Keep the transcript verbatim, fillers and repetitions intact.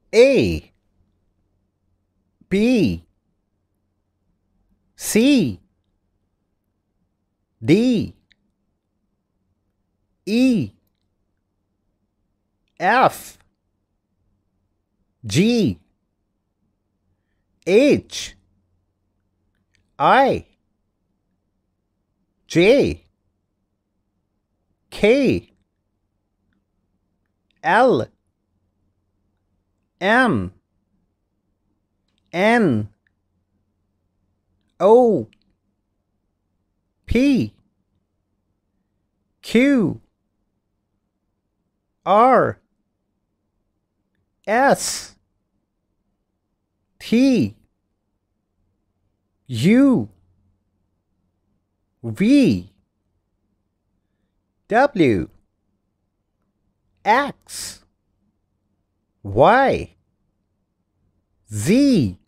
A, B, C, D, E, F, G, H, I, J, K, L, M, N, O, P, Q, R, S, T, U, V, W, X, Y, Z,